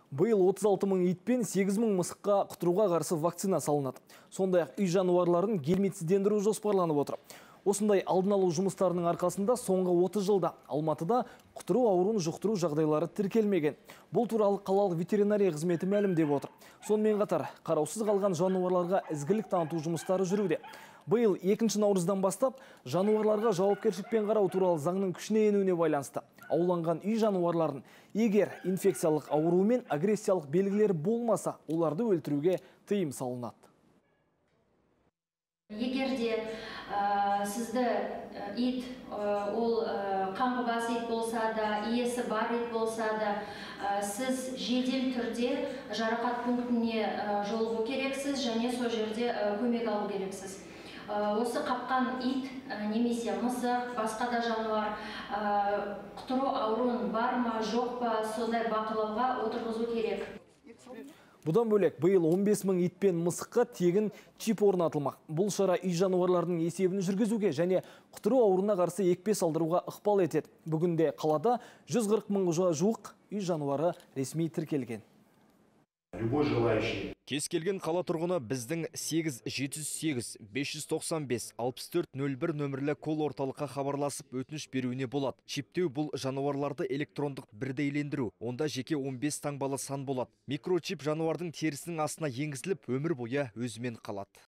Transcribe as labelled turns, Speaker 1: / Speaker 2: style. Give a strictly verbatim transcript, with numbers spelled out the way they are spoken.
Speaker 1: Биыл отыз алты мың ит пен сегіз мың мысыққа құтыруға қарсы вакцина салынады. Сондай-ақ үй жануарларын герметсіздендіру жоспарланып отыр. Осындай алдын алу жұмыстарының арқасында соңғы отыз жылда Алматыда құтыру ауруын жұқтыру жағдайлары тіркелмеген. Бұл туралы қалалық ветеринария қызметі мәлімдеп отыр. Сонымен қатар, қараусыз қалған жануарларға ізгілік таныту жұмыстары жүруде. Биыл екінші наурыздан бастап жануарларға жауапкершілікпен қарау туралы заңның күшіне енуіне байланысты ауланған үй жануарларын егер инфекциялық ауру мен агрессиялық белгілері болмаса, оларды өлтіруге тыйым салынады.
Speaker 2: Егерде сізді ит, ол қаңғыбас ит болса да, иесі бар ит болса да, сіз жедел түрде жарақат пунктіне жолығу керексіз және сол жерде көмек алу керексіз. Осы қапқан ит, немесе мысық, басқа да жануар құтыру ауруын бар ма, жоқ па, сондай бақылауға отырғызу керек.
Speaker 1: Бұдан бөлек, биыл он бес мың ит пен мысыққа тегін чип орнатылмақ. Бұл шара үй жануарларының есебін жүргізуге және құтыру ауруына қарсы екпе салдыруға ықпал етеді. Бүгінде қалада жүз қырық мыңға жуық үй жануары ресми тіркелген.
Speaker 3: Любой желающий.
Speaker 4: Кез келген қала тұрғыны біздің сегіз жеті жүз сегіз бес жүз тоқсан бес алпыс төрт нөл бір нөмірлі кол орталыққа хабарласып өтініш беруіне болады. Чиптеу бұл жануарларды электрондық бірдейлендіру. Онда жеке он бес таңбалы сан болады. Микрочип жануардың терісінің астына енгізіліп, өмір бойы өзімен қалады.